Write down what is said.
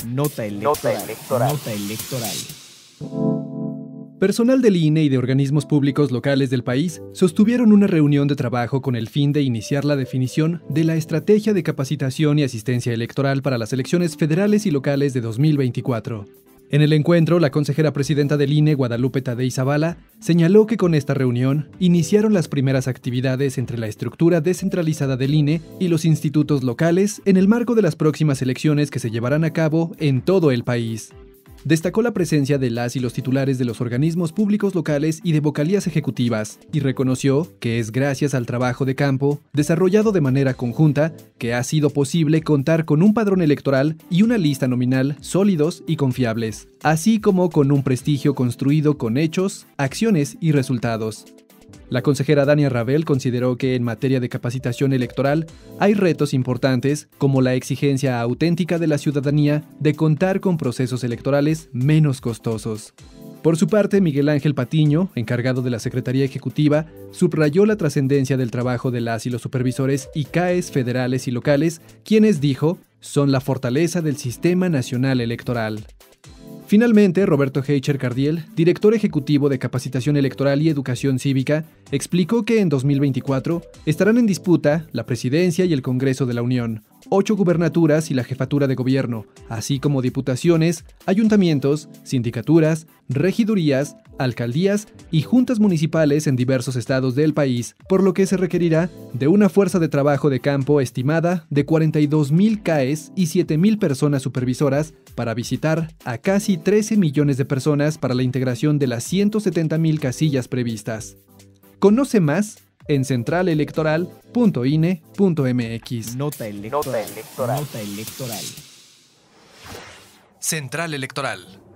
Nota electoral. Nota electoral. Personal del INE y de organismos públicos locales del país sostuvieron una reunión de trabajo con el fin de iniciar la definición de la estrategia de capacitación y asistencia electoral para las elecciones federales y locales de 2024. En el encuentro, la consejera presidenta del INE, Guadalupe Tadei Zavala, señaló que con esta reunión iniciaron las primeras actividades entre la estructura descentralizada del INE y los institutos locales en el marco de las próximas elecciones que se llevarán a cabo en todo el país. Destacó la presencia de las y los titulares de los organismos públicos locales y de vocalías ejecutivas, y reconoció que es gracias al trabajo de campo, desarrollado de manera conjunta, que ha sido posible contar con un padrón electoral y una lista nominal sólidos y confiables, así como con un prestigio construido con hechos, acciones y resultados. La consejera Dania Rabel consideró que en materia de capacitación electoral hay retos importantes como la exigencia auténtica de la ciudadanía de contar con procesos electorales menos costosos. Por su parte, Miguel Ángel Patiño, encargado de la Secretaría Ejecutiva, subrayó la trascendencia del trabajo de las y los supervisores y CAEs federales y locales, quienes, dijo, son la fortaleza del Sistema Nacional Electoral. Finalmente, Roberto Heicher Cardiel, director ejecutivo de Capacitación Electoral y Educación Cívica, explicó que en 2024 estarán en disputa la Presidencia y el Congreso de la Unión, 8 gubernaturas y la jefatura de gobierno, así como diputaciones, ayuntamientos, sindicaturas, regidurías, alcaldías y juntas municipales en diversos estados del país, por lo que se requerirá de una fuerza de trabajo de campo estimada de 42,000 CAEs y 7,000 personas supervisoras para visitar a casi 13 millones de personas para la integración de las 170,000 casillas previstas. Conoce más en centralelectoral.ine.mx. Nota electoral. Nota electoral. Central Electoral.